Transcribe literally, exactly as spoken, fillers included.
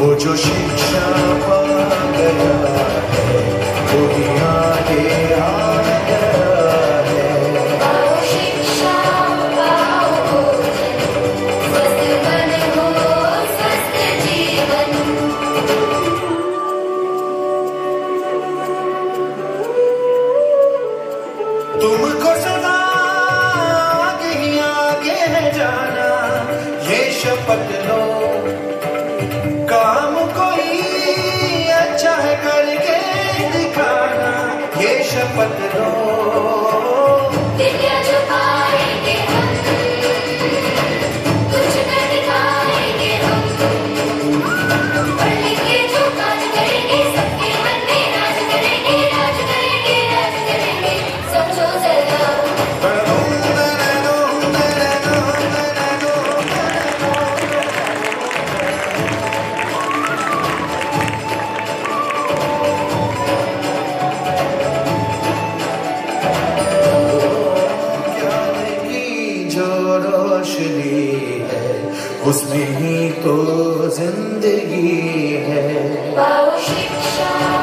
वो जो शिक्षा पा गया है वो ही आगे आ गया है। पाओ शिक्षा पाओ भोजन, स्वस्थ मन हो स्वस्थ जीवन। तुमको सदा आगे ही आगे है जाना, ये शपथ लो। काम कोई अच्छा है करके दिखाना, ये शपथ लो। विद्या छुपाएंगे हम, कुछ कर दिखाएंगे हम। पढ़ लिख के जो काज करेंगे, सबके मन में राज करेंगे, राज करेंगे, राज करेंगे। समझो जरा रोशनी है, उसमें ही तो जिंदगी है। पाओ शिक्षा